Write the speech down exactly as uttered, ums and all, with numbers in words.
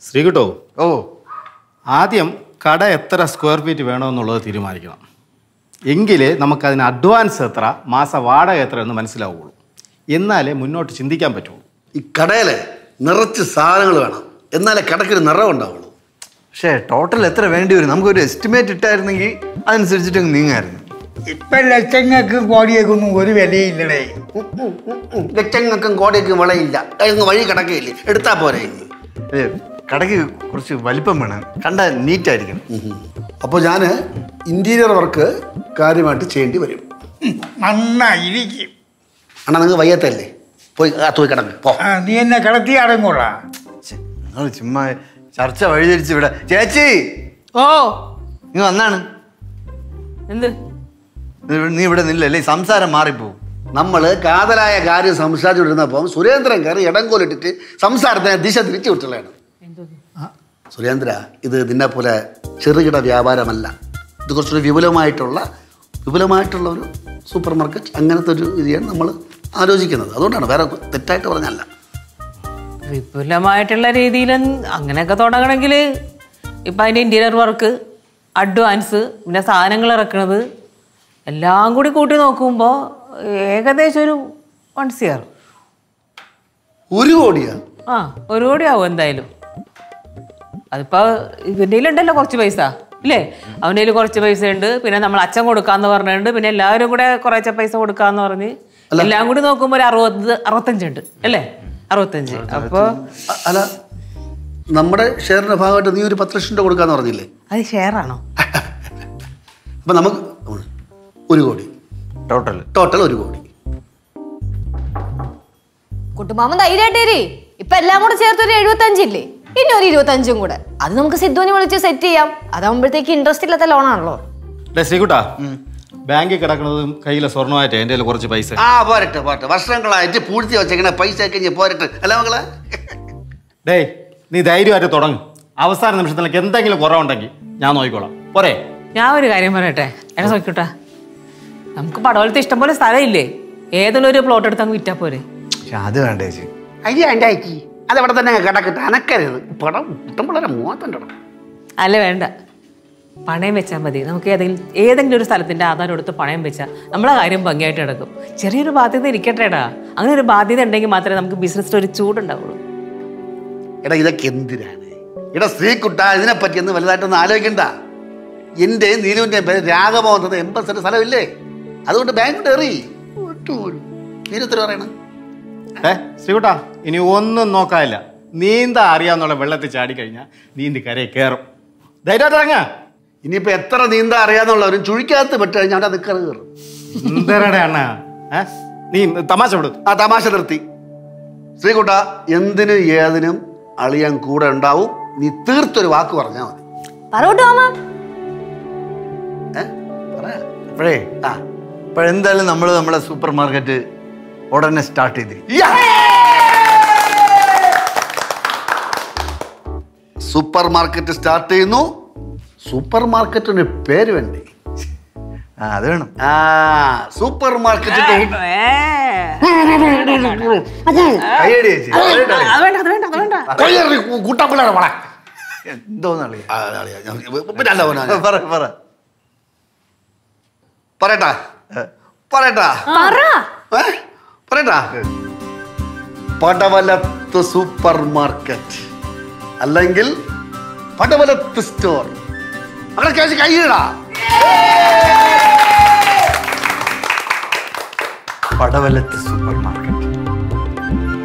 ശ്രീകുട്ടോ, ഓ ആദ്യം കട എത്ര സ്ക്വയർ ഫീറ്റ് വേണമെന്നുള്ളത് തീരുമാനിക്കണം. എങ്കിലേ നമുക്കതിന് അഡ്വാൻസ് എത്ര, മാസ വാടക എത്ര എന്ന് മനസ്സിലാവുള്ളൂ. എന്നാലേ മുന്നോട്ട് ചിന്തിക്കാൻ പറ്റുള്ളൂ. ഈ കടയിൽ നിറച്ച് സാധനങ്ങൾ വേണം, എന്നാലേ കടയ്ക്കൊരു നിറം ഉണ്ടാവുള്ളൂ. പക്ഷേ ടോട്ടൽ എത്ര വേണ്ടി വരും? നമുക്കൊരു എസ്റ്റിമേറ്റ് ഇട്ടായിരുന്നെങ്കിൽ അതനുസരിച്ചിട്ട് നീങ്ങായിരുന്നു. ഇപ്പൊ ലക്ഷങ്ങൾക്കും കോടിയേക്കൊന്നും ഒരു വിലയില്ലടേ. ലക്ഷങ്ങൾക്കും കോടിയൊക്കെ വിളയില്ല, വഴി കിടക്കയില്ലേ, എടുത്താ പോരെ. കടയ്ക്ക് കുറച്ച് വലിപ്പം വേണം, കണ്ട നീറ്റായിരിക്കണം. അപ്പോൾ ഞാൻ ഇന്റീരിയർ വർക്ക് കാര്യമായിട്ട് ചെയ്യേണ്ടി വരും. നന്നായിരിക്കും. അണ്ണാ നിങ്ങൾ വയ്യാത്തല്ലേ, പോയി തൂക്കി കിടക്ക് പോ. നീ എന്നെ കിടത്തി അടങ്ങൂടാ. നിങ്ങൾ ചുമ്മാ ചർച്ച വഴിതിരിച്ച് ഇവിടെ. ചേച്ചി ഓ നീ വന്നാണ് എന്ത്? നീ ഇവിടെ നില്ലല്ലേ, സംസാരം മാറിപ്പോവും. നമ്മൾ കാതലായ കാര്യം സംസാരിച്ചുകൊണ്ടിരുന്നപ്പം സുരേന്ദ്രൻ കയറി ഇടംകോലിട്ടിട്ട് സംസാരത്തിന് ദിശ തിരിച്ചു വിട്ടുള്ളതാണ്. സുരേന്ദ്ര, ഇത് നിന്നെ പോലെ ചെറുകിട വ്യാപാരമല്ല, ഇത് കുറച്ചൊരു വിപുലമായിട്ടുള്ള വിപുലമായിട്ടുള്ള ഒരു സൂപ്പർ മാർക്കറ്റ്, അങ്ങനത്തെ ഒരു രീതിയാണ് നമ്മൾ ആലോചിക്കുന്നത്. അതുകൊണ്ടാണ്, വേറെ തെറ്റായിട്ട് പറഞ്ഞല്ല. വിപുലമായിട്ടുള്ള രീതിയിൽ അങ്ങനെയൊക്കെ തുടങ്ങണമെങ്കിൽ ഇപ്പം അതിൻ്റെ ഇൻറ്റീരിയർ വർക്ക്, അഡ്വാൻസ്, പിന്നെ സാധനങ്ങൾ ഇറക്കണത് എല്ലാം കൂടി കൂട്ടി നോക്കുമ്പോൾ ഏകദേശം ഒരു വൺ സിയർ. ഒരു കോടിയാ? ആ, ഒരു കോടി ആവും എന്തായാലും. അതിപ്പോൾ ഇവൻ്റെ ഉണ്ടല്ലോ കുറച്ച് പൈസ ഇല്ലേ, അവൻ്റെ കയ്യിൽ കുറച്ച് പൈസ ഉണ്ട്, പിന്നെ നമ്മൾ അച്ഛൻ കൊടുക്കാന്ന് പറഞ്ഞിട്ടുണ്ട്, പിന്നെ എല്ലാവരും കൂടെ കുറച്ച് പൈസ കൊടുക്കാന്ന് പറഞ്ഞ് എല്ലാം കൂടി നോക്കുമ്പോൾ ഒരു അറുപത് അറുപത്തഞ്ചുണ്ട് അല്ലേ, അറുപത്തഞ്ച്. അപ്പോൾ അല്ല, നമ്മുടെ ഷെയറിന്റെ ഭാഗമായിട്ട് നീ ഒരു പത്ത് ലക്ഷം രൂപ കൊടുക്കാന്ന് പറഞ്ഞില്ലേ? അത് ഷെയർ ആണോ? അപ്പം നമുക്ക് ഒരു കോടി ടോട്ടൽ ടോട്ടൽ ഒരു കോടി. കുട്ടുമാമൻ ധൈര്യമായിട്ടേരി, ഇപ്പൊ എല്ലാം കൂടെ ചേർത്ത് ഒരു എഴുപത്തഞ്ചില്ലേ, ഇനി ഒരു ഇരുപത്തഞ്ചും കൂടെ. അത് നമുക്ക് സിദ്ധുവിനെ വിളിച്ച് സെറ്റ് ചെയ്യാം. അതാകുമ്പോഴത്തേക്ക് ഇൻട്രസ്റ്റ് ഇല്ലാത്ത ലോണാണല്ലോ. ശ്രീകുട്ടാ, ബാങ്കിൽ കിടക്കുന്നതും കയ്യിലെ സ്വർണ്ണമായിട്ട് എൻ്റെ കയ്യിൽ കുറച്ച് പൈസ. ആ പോരട്ടെ പോരട്ടെ, വർഷങ്ങളായിട്ട് പൂഴ്ത്തി വെച്ചേക്കണ പൈസ കഴിഞ്ഞ് പോരട്ടെ അല്ല മകളെ. ഡേ, നീ ധൈര്യമായിട്ട് തുടങ്ങും. അവസാന നിമിഷത്തിലേക്ക് എന്തെങ്കിലും കുറവുണ്ടെങ്കിൽ ഞാൻ നോക്കിക്കോളാം, പോരെ? ഞാൻ ഒരു കാര്യം പറയട്ടെ, എന്നെ നോക്കിട്ടാ, നമുക്ക് പടവലത്തെ ഇഷ്ടംപോലെ സ്ഥലമില്ലേ, ഏതെങ്കിലും ഒരു പ്ലോട്ട് എടുത്ത് അങ്ങ് വിറ്റാ പോരെ? പക്ഷെ അത് വേണ്ട ചേച്ചി. അയ്യോ എൻ്റെ അയക്കി അതവിടെ തന്നെ കിടക്കിട്ട് അനക്കരുത്. പടം ഇഷ്ടം വളരെ മൂവത്തൻ്റെ അല്ല വേണ്ട, പണയം വെച്ചാൽ മതി. നമുക്ക് ഏതെങ്കിലും ഏതെങ്കിലും ഒരു സ്ഥലത്തിൻ്റെ ആധാരം എടുത്ത് പണയം വെച്ചാൽ നമ്മളെ കാര്യം ഭംഗിയായിട്ട് നടക്കും. ചെറിയൊരു ബാധ്യത ഇരിക്കട്ടെടാ, അങ്ങനെ ഒരു ബാധ്യത ഉണ്ടെങ്കിൽ മാത്രമേ നമുക്ക് ബിസിനസ്സിൽ ഒരു ചൂടുണ്ടാവുള്ളൂ. എടാ ഇതൊക്കെ എന്തിനാണ്? എടാ ശ്രീകുട്ട, ഇതിനെപ്പറ്റി ഒന്ന് വലുതായിട്ടൊന്നും ആലോചിക്കണ്ട. എൻ്റെ നീലുവിൻ്റെ പേര് രാഘവ എന്നത് എൺപത് സെൻറ്റ് സ്ഥലമില്ലേ, അതുകൊണ്ട് ബാങ്ക് എറി നീരത്തിൽ പറയണം. ഏ ശ്രീകുട്ടാ, ഇനി ഒന്നും നോക്കാനില്ല. നീന്താ അറിയാന്നുള്ള വെള്ളത്തിൽ ചാടിക്കഴിഞ്ഞാൽ നീന്തി കരയിൽ കയറും. ധൈര്യമായിട്ട് ഇറങ്ങ. ഇനിയിപ്പോൾ എത്ര നീന്താ അറിയാന്നുള്ളവരും ചുഴിക്കകത്ത് പെട്ട് കഴിഞ്ഞാൽ അവിടെ നിൽക്കറ് കയറും. എന്തരടെ അണ്ണ, നീ തമാശ വിടും. ആ തമാശ നിർത്തി. ശ്രീകുട്ട, എന്തിനും ഏതിനും അളിയാൻ കൂടെ ഉണ്ടാവും. നീ തീർത്തൊരു വാക്ക് പറഞ്ഞാൽ മതി. പറോട്ടോ മാമ. അപ്പോഴേ ആ ഇപ്പോഴെന്തായാലും നമ്മൾ നമ്മുടെ സൂപ്പർ മാർക്കറ്റ് ഉടനെ സ്റ്റാർട്ട് ചെയ്ത്. സൂപ്പർ മാർക്കറ്റ് സ്റ്റാർട്ട് ചെയ്യുന്നു. സൂപ്പർ മാർക്കറ്റിന് പേര് വേണ്ടേ? ആ അത് വേണം. ആ സൂപ്പർ മാർക്കറ്റിന്റെ കൂട്ടപ്പിള്ളേടെ വള എന്തോന്നറിയ പറയട്ടാ പറയട്ടാ പറയട്ടാ പടവലത്ത് സൂപ്പർ മാർക്കറ്റ് അല്ലെങ്കിൽ പടവലത്ത് സ്റ്റോർ. അങ്ങനെ കേസ് കൈയിടാ. Padavalath super market.